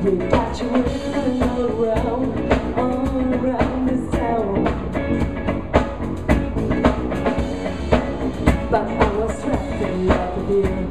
We got you running all around this town. But I was trapped in love with you.